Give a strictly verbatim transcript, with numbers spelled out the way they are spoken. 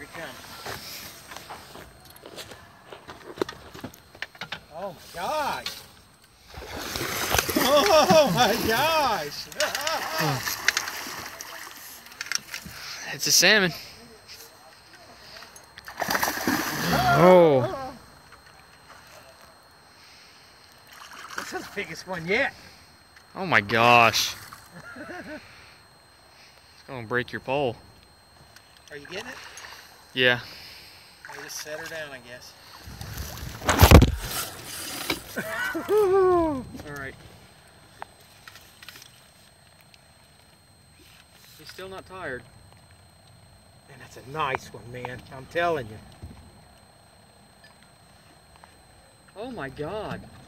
come. Oh my gosh. Oh my gosh. It's a salmon. Oh. That's the biggest one yet. Oh my gosh. It's gonna break your pole. Are you getting it? Yeah. I just set her down, I guess. Alright. He's still not tired. And that's a nice one, man. I'm telling you. Oh my God.